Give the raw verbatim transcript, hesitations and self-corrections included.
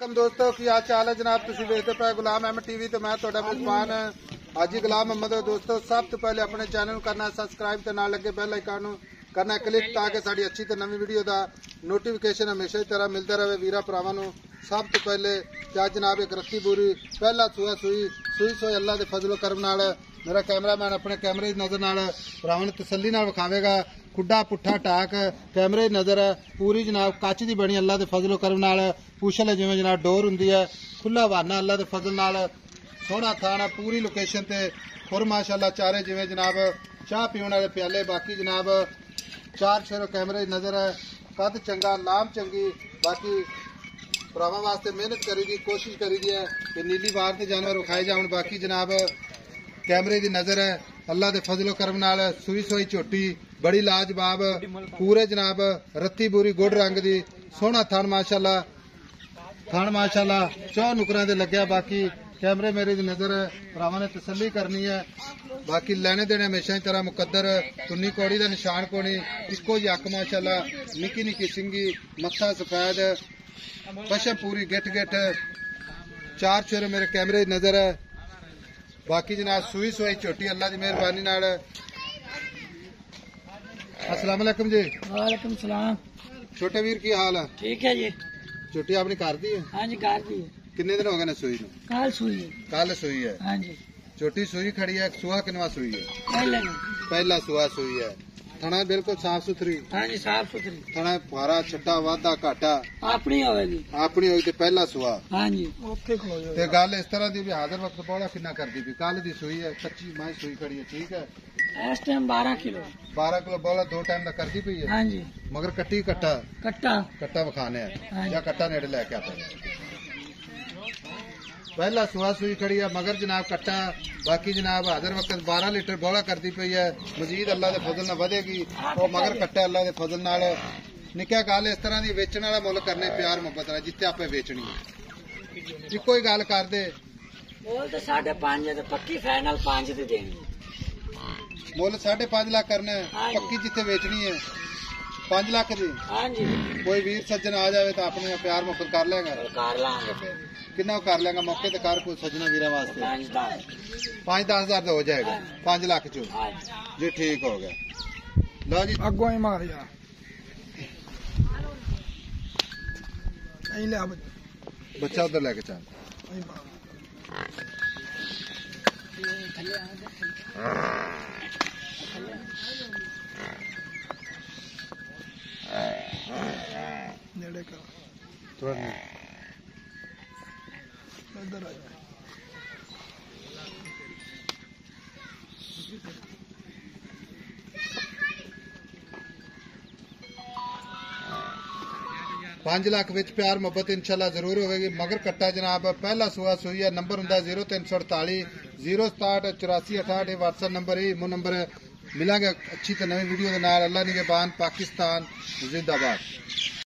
दोस्तों की हाल चाल है जनाब, तुम देखते पे गुलाम अहमद टीवी तो मैं ਤੁਹਾਡਾ मेजबान हाजी गुलाम अहमद। दोस्तों सब तो पहले अपने चैनल करना सबसक्राइब ते नाल लगे बेल आइकन करना क्लिक ताकि साड़ी अच्छी तो नवी वीडियो का नोटिफिकेशन हमेशा ही तरह मिलता रहे वीरा भरावां नूं। सब तो पहले क्या जनाब एक रत्ती बूरी पहला सूआ सूई सूई सोई अल्लाह के फजलो करम नाल मेरा कैमरामैन अपने कैमरे की नज़र नाल भरावां नूं तसल्ली नाल विखावेगा। खुड्डा पुट्ठा टाक कैमरे की नज़र पूरी जनाब कच की बनी अल्लाह के फजलो करम नाल पूछल है जिवें जनाब डोर हुंदी है खुला वाना अल्लाह के फजल नाल सोहना थाना पूरी लोकेशन ते खुर माशाअल्लाह चारे जिवें जनाब चाह पीने वाले प्याले बाकी जनाब चार शेरों कैमरे की नज़र है कद चंगा लाम चंगी बाकी भरावां वास्ते मेहनत करी दी कोशिश करी दी है कि नीली वार के जानवर उखाए जावन। बाकी जनाब कैमरे की नज़र है अल्लाह के फजलो करम नाल सूई सोई झोटी बड़ी लाजवाब पूरे जनाब रत्ती बूरी गुड़ रंग की सोहना थान माशाअल्लाह थान माशाअल्लाह चौ नुकरां दे लग्या। बाकी कैमरे मेरे की नज़र भरावां ने तसल्ली करनी है। बाकी लेने देने हमेशा की तरह मुकद्दर तुन्नी कौड़ी का निशान कोनी इको ही अक माशाअल्लाह निकी निकी सिंगी मत्था सफेद पशम पूरी गिट गिट चार शेर मेरे कैमरे की नज़र है। बाकी जनाब सूई सोई झोटी अल्लाह की मेहरबानी नाल। अस्सलाम वालेकुम जी। वालेकुम सलाम। छोटे वीर की हाल है? ठीक है जी। झोटी आपने कर दी है? हाँ जी कर दी है। कितने दिन हो गए ने सूई नूं? कल सूई है। कल सूई है? हाँ जी। छोटी सूई खड़ी है सुहा किनवा सूई है? पहले पहला सुहा सूई है। थना बिल्कुल साफ सुथरी? हाँ जी साफ सुथरी। थना भारा छट्टा वाधा घाटा अपनी होगी अपनी होगी तो पहला सुहा। हाँ जी ते गल इस तरह की भी हाजिर वक्त पौड़ा कितना कर दी भी कल दी सूई है कच्ची माई सूई खड़ी है ठीक है इस टाइम बारह किलो बारह किलो बोला दो टाइम का कर दी पई है। हाँ जी मगर कट्टी कट्टा कट्टा कट्टा विखाने हाँ या कट्टा नेड़े लैके आता पहला सुहा सूई खड़ी है मगर जनाब कट्टा बाकी जनाब हाजिर वक्त बारह लीटर बोला करती पई है मजीद अल्लाह के फजल नाल वधेगी और मगर कट्टा अल्लाह के फजल नाल निक्का गल इस तरह की वेचने वाला मुल करने प्यार मुहब्बत नाल जिते आपे बेचनी है इको ही गल कर दे बोल तो साढ़े पांच तो पक्की फाइनल पांच दी देनी मुल साढ़े पांच लाख करना है पक्की जिथे बेचनी है पांच लाख दी। हाँ जी कोई वीर सज्जन आ जाए तो अपने प्यार मुहब्बत कर लेगा कर लांगे कितना कर लेगा मौके तो कर कोई सजना वीरा वास्ते पांच दस हजार तो हो जाएगा पांच लाख चो जी ठीक हो गया। लो जी अगो ही मार यार बच्चा उधर लेके चल थोड़ा इधर आ जाए पांच लाख विच प्यार मुहब्बत इंशाल्लाह जरूर होगी। मगर कट्टा जनाब पहला सुहा सूई है नंबर होंगे जीरो तीन सौ अड़ताली जीरो सताहठ चौरासी अठाहठ व्हाट्सएप नंबर ही मो नंबर मिलांगे अच्छी तो नवी वीडियो के नाल। अल्लाह निगहबान पाकिस्तान जिंदाबाद।